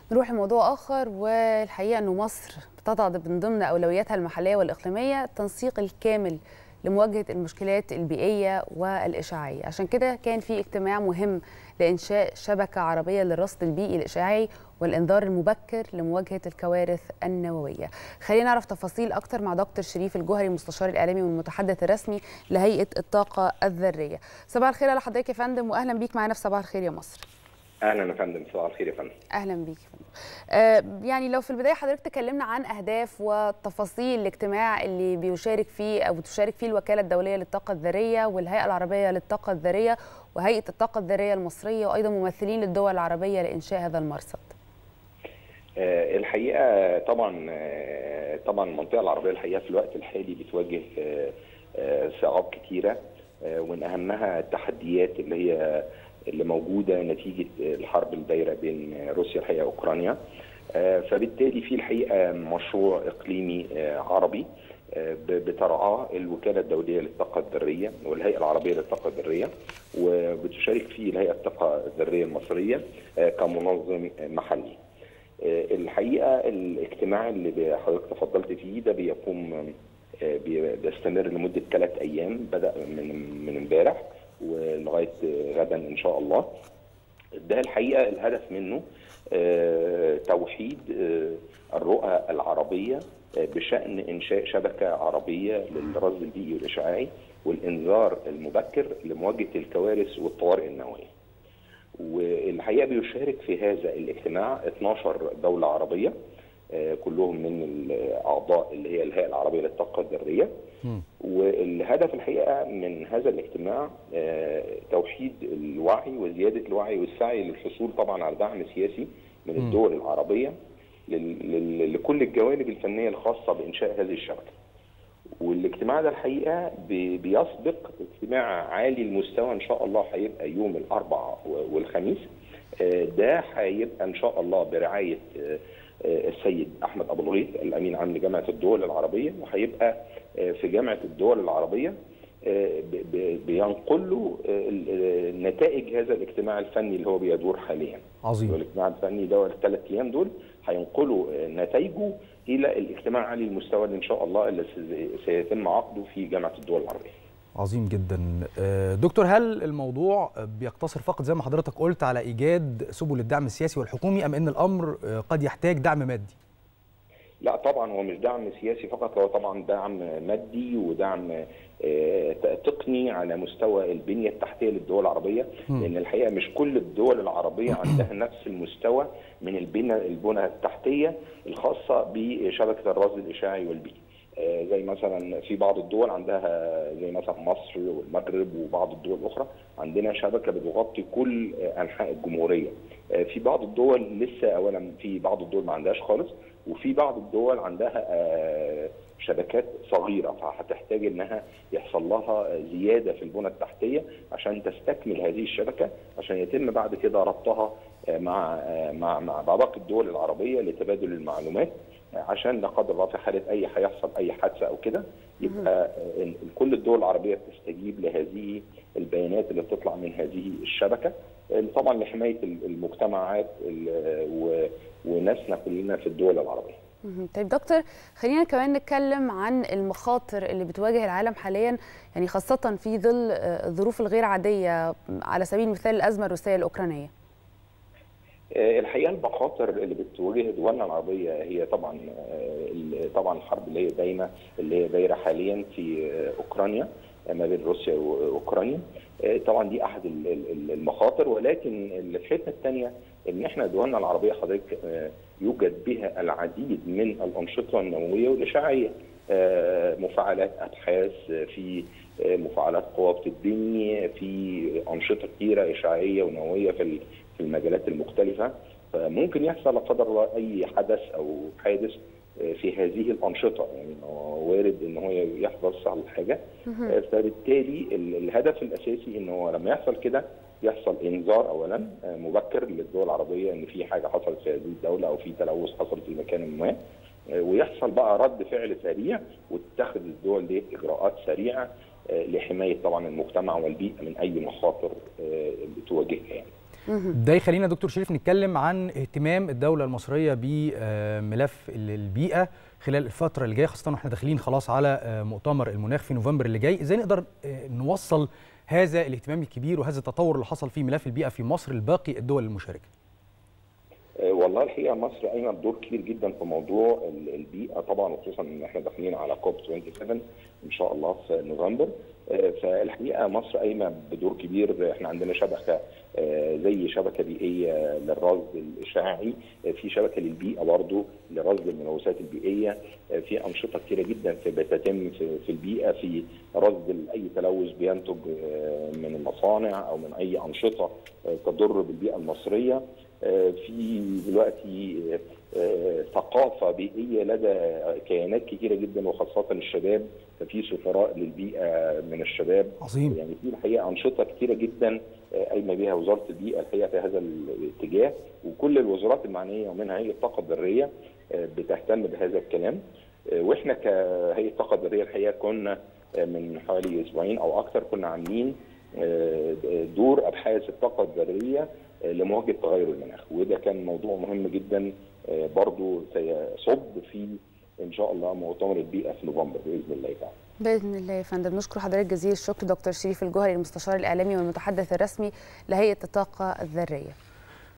نروح لموضوع آخر، والحقيقة أنه مصر بتضع من ضمن أولوياتها المحلية والإقليمية التنسيق الكامل لمواجهة المشكلات البيئية والإشعاعية. عشان كده كان في اجتماع مهم لإنشاء شبكة عربية للرصد البيئي الإشعاعي والإنذار المبكر لمواجهة الكوارث النووية. خلينا نعرف تفاصيل أكتر مع دكتور شريف الجوهري، المستشار الإعلامي والمتحدث الرسمي لهيئة الطاقة الذرية. صباح الخير على حضرتك يا فندم، وأهلا بيك معنا في صباح الخير يا مصر. اهلا يا فندم، صباح الخير يا فندم. اهلا بيك يا فندم. يعني لو في البدايه حضرتك تكلمنا عن اهداف وتفاصيل الاجتماع اللي بيشارك فيه او بتشارك فيه الوكاله الدوليه للطاقه الذريه والهيئه العربيه للطاقه الذريه وهيئه الطاقه الذريه المصريه وايضا ممثلين للدول العربيه لانشاء هذا المرصد. الحقيقه طبعا المنطقه العربيه الحقيقه في الوقت الحالي بتواجه صعاب كثيره، ومن اهمها التحديات اللي موجوده نتيجه الحرب الدايره بين روسيا الحقيقه واوكرانيا. فبالتالي في الحقيقه مشروع اقليمي عربي بترعاه الوكاله الدوليه للطاقه الذريه والهيئه العربيه للطاقه الذريه، وبتشارك فيه الهيئه الطاقه الذريه المصريه كمنظم محلي. الحقيقه الاجتماع اللي حضرتك تفضلت فيه ده بيستمر لمده 3 ايام، بدا من امبارح ولغايه غدا ان شاء الله. ده الحقيقه الهدف منه توحيد الرؤى العربيه بشان انشاء شبكه عربيه للرصد البيئي والاشعاعي والانذار المبكر لمواجهه الكوارث والطوارئ النوويه. والحقيقه بيشارك في هذا الاجتماع 12 دوله عربيه، كلهم من الاعضاء اللي هي الهيئه العربيه للطاقه الذريه. والهدف الحقيقه من هذا الاجتماع توحيد الوعي وزياده الوعي والسعي للحصول طبعا على دعم سياسي من الدول العربيه لكل الجوانب الفنيه الخاصه بانشاء هذه الشبكه. والاجتماع ده الحقيقه بيسبق اجتماع عالي المستوى ان شاء الله هيبقى يوم الاربعاء والخميس. ده هيبقى ان شاء الله برعايه السيد احمد ابو الغيث الامين عام لجامعه الدول العربيه، وهيبقى في جامعه الدول العربيه بينقل له نتائج هذا الاجتماع الفني اللي هو بيدور حاليا. عظيم. الاجتماع الفني ده ال3 ايام دول هينقلوا نتائجه الى الاجتماع عالي المستوى اللي ان شاء الله اللي سيتم عقده في جامعه الدول العربيه. عظيم جدا. دكتور، هل الموضوع بيقتصر فقط زي ما حضرتك قلت على ايجاد سبل الدعم السياسي والحكومي، ام ان الامر قد يحتاج دعم مادي؟ لا طبعا، هو مش دعم سياسي فقط، هو طبعا دعم مادي ودعم تقني على مستوى البنيه التحتيه للدول العربيه، لان الحقيقه مش كل الدول العربيه عندها نفس المستوى من البنى التحتيه الخاصه بشبكه الرصد الاشعاعي والبيئي. زي مثلا في بعض الدول عندها زي مثلا مصر والمغرب وبعض الدول الاخرى عندنا شبكه بتغطي كل انحاء الجمهوريه. في بعض الدول لسه اولا في بعض الدول ما عندهاش خالص، وفي بعض الدول عندها شبكات صغيره، فهتحتاج انها يحصل لها زياده في البنى التحتيه عشان تستكمل هذه الشبكه، عشان يتم بعد كده ربطها مع باقي الدول العربيه لتبادل المعلومات، عشان لا قدر الله في حاله هيحصل اي حادثه او كده يبقى كل الدول العربيه تستجيب لهذه البيانات اللي بتطلع من هذه الشبكه، طبعا لحمايه المجتمعات وناسنا كلنا في الدول العربيه. طيب دكتور، خلينا كمان نتكلم عن المخاطر اللي بتواجه العالم حاليا، يعني خاصه في ظل الظروف الغير عاديه، على سبيل المثال الازمه الروسيه الاوكرانيه. الحقيقه المخاطر اللي بتواجه دولنا العربيه هي طبعا الحرب اللي هي دايره حاليا في اوكرانيا ما بين روسيا واوكرانيا. طبعا دي احد المخاطر، ولكن الفتنه الثانيه ان احنا دولنا العربيه حضرتك يوجد بها العديد من الانشطه النوويه والاشعاعيه، مفاعلات ابحاث، في مفاعلات قوى بتتبني، في انشطه كثيره اشعاعيه ونوويه في المجالات المختلفه. فممكن يحصل لا قدر الله اي حدث او حادث في هذه الانشطه، يعني وارد ان هو يحصل حاجه. فبالتالي الهدف الاساسي ان هو لما يحصل كده يحصل انذار اولا مبكر للدول العربيه ان في حاجه حصلت في هذه الدوله او في تلوث حصل في مكان ما، ويحصل بقى رد فعل سريع وتتخذ الدول دي اجراءات سريعه لحمايه طبعا المجتمع والبيئه من اي مخاطر بتواجهها يعني. ده يخلينا دكتور شريف نتكلم عن اهتمام الدولة المصرية بملف البيئة خلال الفترة اللي جاية، خاصة واحنا داخلين خلاص على مؤتمر المناخ في نوفمبر اللي جاي. ازاي نقدر نوصل هذا الاهتمام الكبير وهذا التطور اللي حصل في ملف البيئة في مصر لباقي الدول المشاركة؟ والله الحقيقه مصر قايمه بدور كبير جدا في موضوع البيئه طبعا، وخصوصا ان احنا داخلين على كوب 27 ان شاء الله في نوفمبر. فالحقيقه مصر قايمه بدور كبير. احنا عندنا شبكه زي شبكه بيئيه للرصد الاشعاعي، في شبكه للبيئه برضه لرصد الملوثات البيئيه، في انشطه كثيره جدا بتتم في البيئه في رصد اي تلوث بينتج من المصانع او من اي انشطه تضر بالبيئه المصريه. في دلوقتي ثقافه بيئيه لدى كيانات كثيره جدا وخاصه الشباب، ففي سفراء للبيئه من الشباب. عظيم. يعني في الحقيقه انشطه كثيره جدا قايمه بها وزاره البيئه الحقيقه في هذا الاتجاه، وكل الوزارات المعنيه ومنها هيئه الطاقه الذريه بتهتم بهذا الكلام. واحنا كهيئه الطاقه الذريه الحقيقه كنا من حوالي اسبوعين او اكثر كنا عاملين دور ابحاث الطاقه الذريه لمواجهه تغير المناخ، وده كان موضوع مهم جدا برضو سيصب في ان شاء الله مؤتمر البيئه في نوفمبر باذن الله تعالى. باذن الله يا فندم. نشكر حضرتك جزيل الشكر دكتور شريف الجوهري، المستشار الاعلامي والمتحدث الرسمي لهيئه الطاقه الذريه.